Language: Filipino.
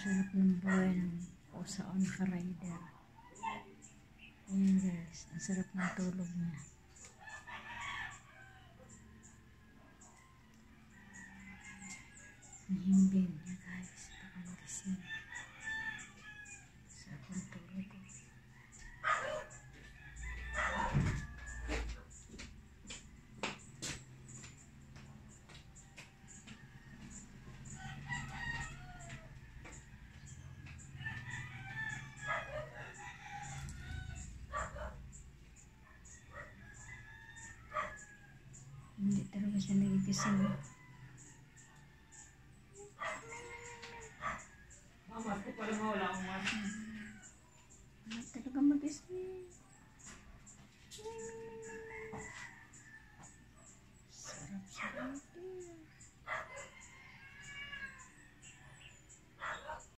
sarap ng buhay ng pusa o naka-rider. Ayan guys, ang sarap ng tulog niya. Ang himbing niya guys, pakagising. Sarap ng tulog ko. Hindi talaga siya nagigising. Mama, ko pala mawala akong mas. Hindi talaga magising.